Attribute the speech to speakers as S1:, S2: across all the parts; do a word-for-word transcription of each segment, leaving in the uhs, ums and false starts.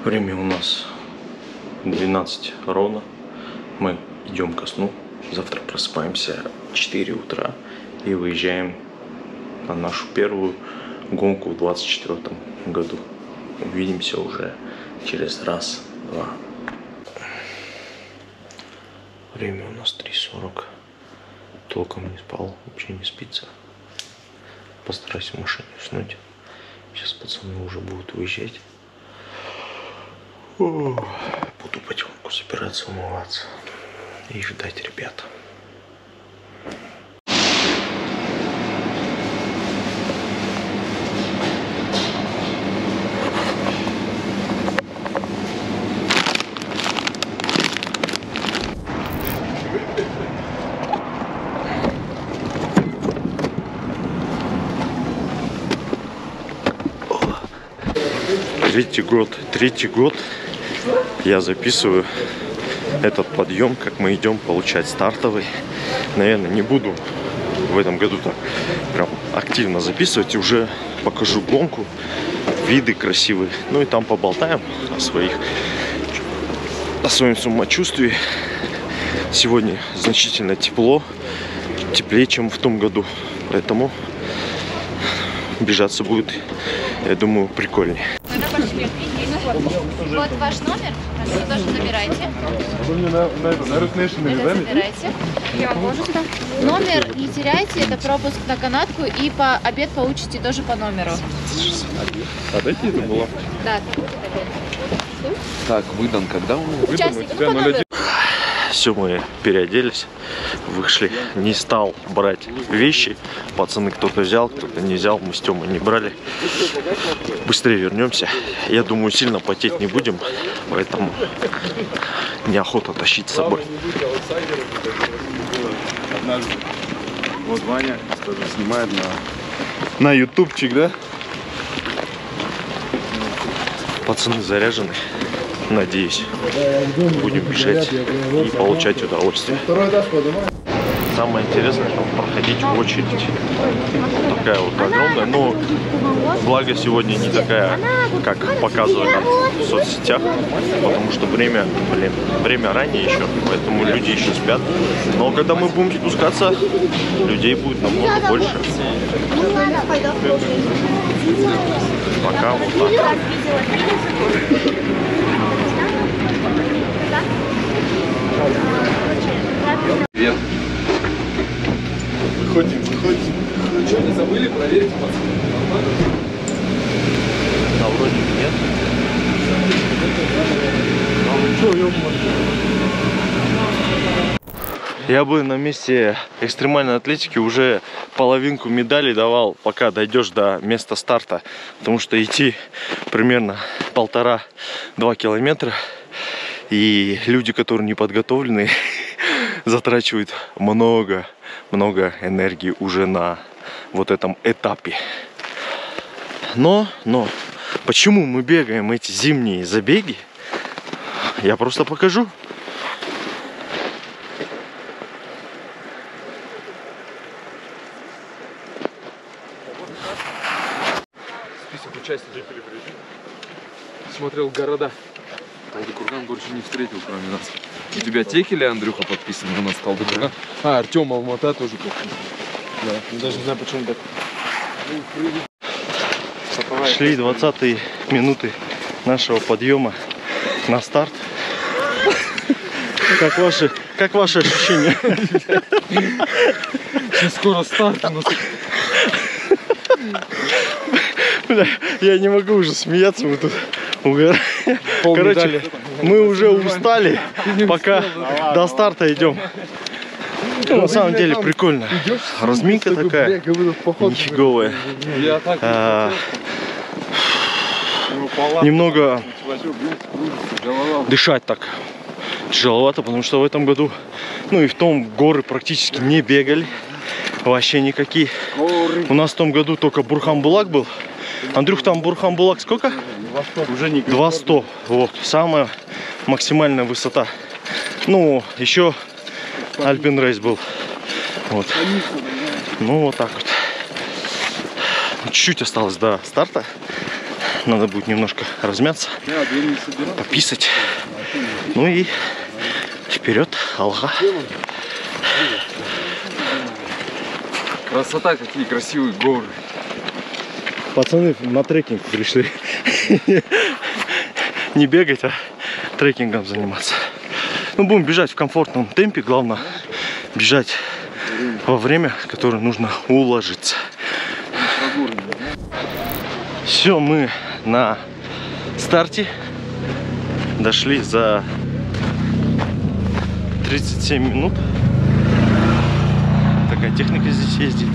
S1: Время у нас двенадцать ровно. Мы идем ко сну. Завтра просыпаемся в четыре утра и выезжаем на нашу первую гонку в двадцать четвёртом году. Увидимся уже через раз, два. Время у нас три сорок. Толком не спал, вообще не спится. Постараюсь в машине уснуть. Сейчас пацаны уже будут уезжать. Буду потихоньку собираться, умываться и ждать ребят. Третий год, третий год я записываю этот подъем, как мы идем получать стартовый. Наверное, не буду в этом году так прям активно записывать. И уже покажу гонку, виды красивые. Ну и там поболтаем о своих, о своем самочувствии. Сегодня значительно тепло, теплее, чем в том году. Поэтому бежаться будет, я думаю, прикольнее.
S2: Вот ваш номер, вы тоже набирайте.
S3: Вы мне на, на, на Руснейшн
S2: это забирайте. Я вложу сюда. Номер не теряйте, это пропуск на канатку, и по обед получите тоже по номеру.
S3: А дайте это было?
S2: Да.
S3: Так, выдан когда?
S2: Выдан у тебя ноль один.
S1: Все, мы переоделись, вышли. Не стал брать вещи. Пацаны кто-то взял, кто-то не взял. Мы с Тёмой не брали. Быстрее вернемся. Я думаю, сильно потеть не будем, поэтому неохота тащить с собой.
S3: Однажды. Вот Ваня тоже снимает на, на ютубчик, да?
S1: Пацаны заряжены. Надеюсь, будем бежать и получать удовольствие. Самое интересное, там проходить в очередь. Вот такая вот огромная. Но благо сегодня не такая, как показывали в соцсетях. Потому что время, блин, время ранее еще. Поэтому люди еще спят. Но когда мы будем спускаться, людей будет намного больше. Пока вот так.
S3: Привет. Выходим, выходим. Что, не забыли проверить, пацаны?
S1: Да, вроде нет. Я бы на месте экстремальной атлетики уже половинку медалей давал, пока дойдешь до места старта. Потому что идти примерно полтора-два километра. И люди, которые не подготовлены, затрачивают много, много энергии уже на вот этом этапе. Но, но, почему мы бегаем эти зимние забеги, я просто покажу.
S3: Список участников. Смотрел города. Талдыкурган больше не встретил, кроме нас. У тебя Текеля, Андрюха, подписан у нас Талдыкурган. А, Артем Алмата тоже подписан. Да, даже не знаю, почему так.
S1: Шли двадцатые минуты нашего подъема на старт. Как ваши, как ваши ощущения?
S3: Сейчас скоро старт у нас.
S1: Бля, я не могу уже смеяться, мы тут угораем. Короче, мы уже устали, пока до старта идем. Ну, на самом деле прикольно. Разминка такая нифиговая. А, немного дышать так тяжеловато, потому что в этом году, ну и в том, горы практически не бегали. Вообще никакие. У нас в том году только Бурхан-Булак был. Андрюх, там Бурхан-Булак сколько?
S3: Уже не
S1: два сто. Вот, самая максимальная высота. Ну, еще Альпин Рейс был. Вот. Ну, вот так вот. Чуть-чуть осталось до старта. Надо будет немножко размяться, пописать. Ну и вперед, Алга.
S3: Красота, какие красивые горы.
S1: Пацаны на трекинг пришли. Не бегать, а трекингом заниматься. Ну, будем бежать в комфортном темпе. Главное бежать во время, которое нужно уложиться. Все, мы на старте. Дошли за тридцать семь минут. Такая техника здесь ездит.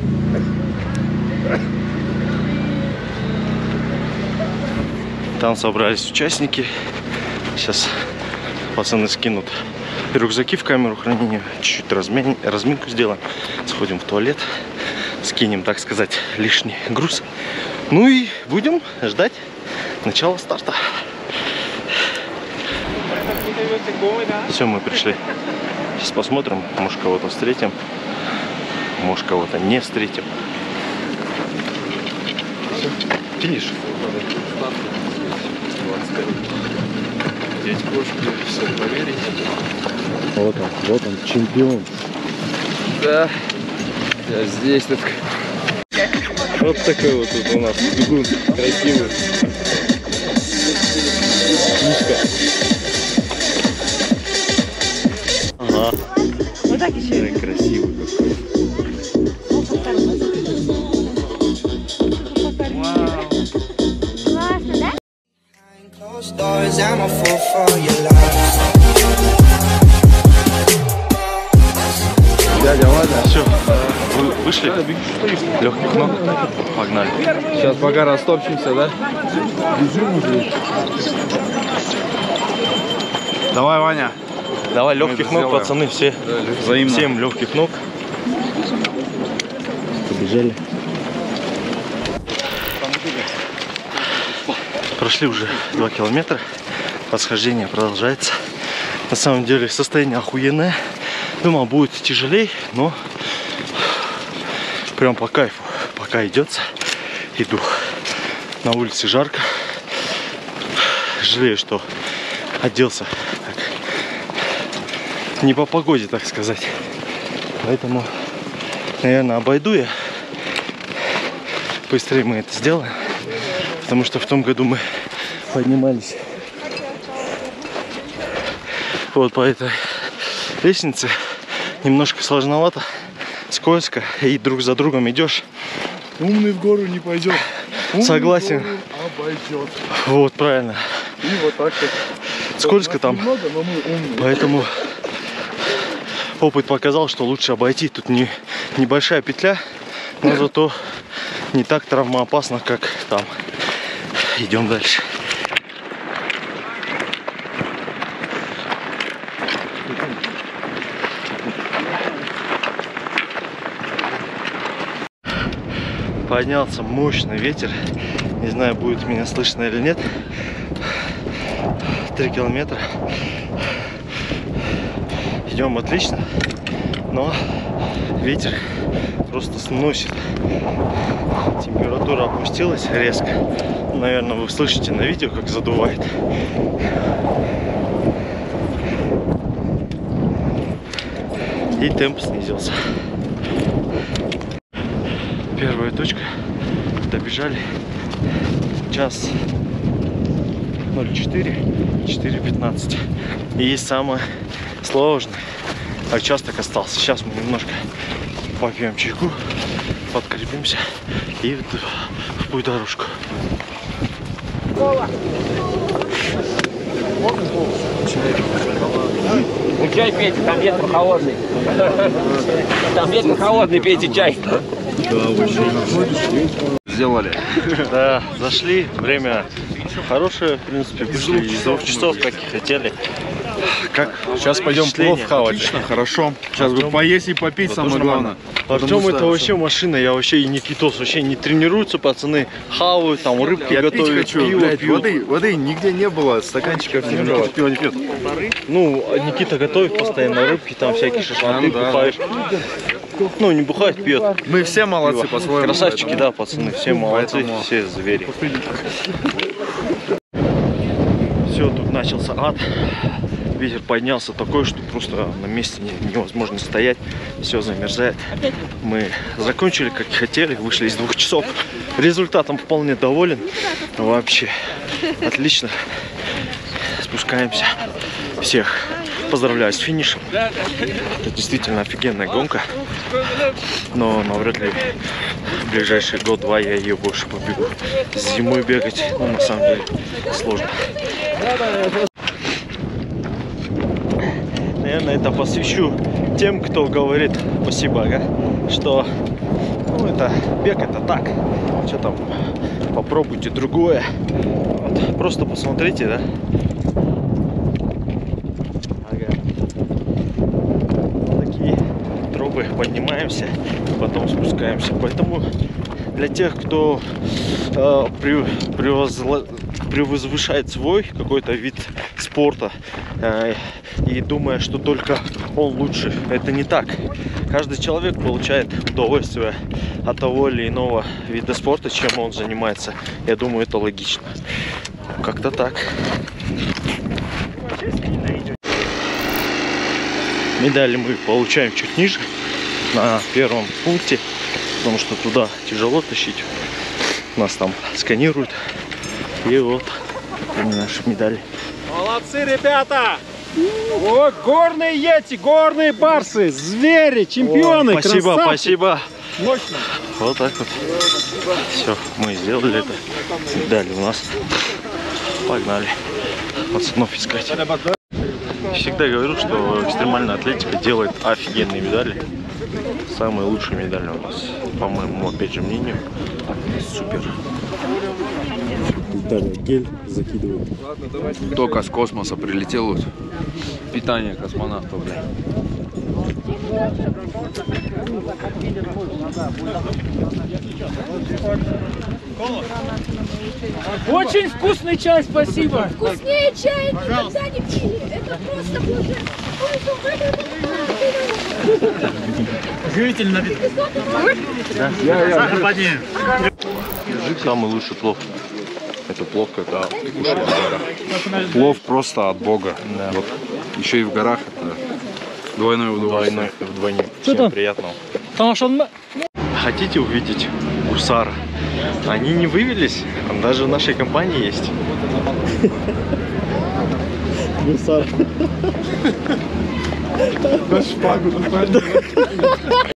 S1: Там собрались участники. Сейчас пацаны скинут рюкзаки в камеру хранения. Чуть-чуть размин... разминку сделаем. Сходим в туалет. Скинем, так сказать, лишний груз. Ну и будем ждать начала старта. Все, мы пришли. Сейчас посмотрим. Может, кого-то встретим. Может, кого-то не встретим. Финиш.
S3: Здесь кошки, все проверить.
S1: Вот он, вот он, чемпион.
S3: Да, я здесь только.
S1: Вот такой вот тут у нас бегун, красивый. Мишка. Ага.
S2: Вот так еще.
S1: Ой, красивый какой.
S2: Классно, да?
S3: Дядя Ваня.
S1: Все, вы вышли? Легких ног. Погнали.
S3: Сейчас пока растопчемся, да? Бежим уже. Давай, Ваня.
S1: Давай легких ног,
S3: сделаем.
S1: пацаны, все.
S3: Взаимно.
S1: Всем легких ног. Побежали. Прошли уже два километра. Восхождение продолжается. На самом деле состояние охуенное. Думал, будет тяжелее, но прям по кайфу. Пока идется, иду. На улице жарко. Жалею, что оделся так, не по погоде, так сказать. Поэтому, наверное, обойду я. Быстрее мы это сделаем. Потому что в том году мы поднимались вот по этой лестнице. Немножко сложновато, скользко, и друг за другом идешь.
S3: Умный в гору не пойдет. Умный
S1: Согласен.
S3: В гору обойдет.
S1: Вот, правильно.
S3: И вот так вот.
S1: Скользко там.
S3: Немного, но мы умные.
S1: Поэтому опыт показал, что лучше обойти. Тут не, небольшая петля, но зато не так травмоопасно, как там. Идем дальше. Поднялся мощный ветер. Не знаю, будет меня слышно или нет. Три километра. Идем отлично, но ветер просто сносит. Температура опустилась резко. Наверное, вы слышите на видео, как задувает. И темп снизился. Первая точка. Добежали. Час ноль четыре, четыре пятнадцать. И самое сложное участок остался. Сейчас мы немножко попьем чайку, подкрепимся и в, в путь дорожку.
S4: Ну чай пейте, там ветер холодный. Там ветер холодный, пейте чай.
S3: Сделали.
S1: Да, зашли. Время хорошее, в принципе, вышли из двух часов, как и хотели. Как
S3: Сейчас пойдем плов хавать. Отлично, хорошо. Сейчас бы поесть и попить, самое главное.
S1: Артем это вообще машина, я вообще и Никитос вообще не тренируются, пацаны хавают, там рыбки
S3: Я
S1: готовят,
S3: пить хочу,
S1: пиво
S3: блядь,
S1: пьют.
S3: воды, воды нигде не было, стаканчиков не было. Пиво не пьет.
S1: Ну, Никита готовит постоянно рыбки, там всякие шашлыки
S3: Да,
S1: купаешь. Ну, не бухает, пьет.
S3: Мы все молодцы по-своему.
S1: Красавчики,
S3: поэтому.
S1: да, пацаны, все молодцы,
S3: Поэтому-
S1: все звери. Все, тут начался ад. Ветер поднялся такой, что просто на месте не- невозможно стоять. Все замерзает. Мы закончили, как и хотели, вышли из двух часов. Результатом вполне доволен. Вообще отлично. Спускаемся. Всех поздравляю с финишем. Это действительно офигенная гонка. Но навряд ли в ближайший год-два я ее больше побегу. Зимой бегать, ну, на самом деле, сложно. Наверное, это посвящу тем, кто говорит спасибо, ага, что ну, это бег, это так. Что там, попробуйте другое. Вот, просто посмотрите, да. Ага. Такие тропы поднимаемся, потом спускаемся. Поэтому для тех, кто э, при, превозла- превозвышает свой какой-то вид спорта э, и думая, что только он лучше, это не так. Каждый человек получает удовольствие от того или иного вида спорта, чем он занимается. Я думаю, это логично. Как-то так. Медали мы получаем чуть ниже, на первом пункте, потому что туда тяжело тащить. Нас там сканируют. И вот наши медали.
S5: Молодцы, ребята! О, горные йети, горные барсы, звери, чемпионы,
S1: О, спасибо,
S5: красавцы.
S1: спасибо.
S5: Мощно.
S1: Вот так вот. Все, мы сделали это. Медали у нас. Погнали пацанов искать. Всегда говорю, что экстремальная атлетика делает офигенные медали. Самые лучшие медали у нас, по моему, опять же, мнению. Супер. Гель закидывают.
S3: Только с космоса прилетел вот. Питание космонавтов, бля.
S5: Очень вкусный чай, спасибо.
S6: Вкуснее чая никогда не пили. Это просто боже.
S5: Живительный напиток.
S1: Самый лучший плов.
S3: Это плов, когда кушаешь в горах. Плов просто от Бога.
S1: Да.
S3: Вот. Еще и в горах это двойное удовольствие.
S1: Двойной, вдвойне. Всем
S5: там?
S1: приятного.
S5: Потому что он...
S1: Хотите увидеть гусара? Они не вывелись, даже в нашей компании есть. Гусар.